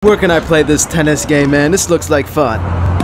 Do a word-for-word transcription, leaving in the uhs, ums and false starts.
Where can I play this tennis game, man? This looks like fun.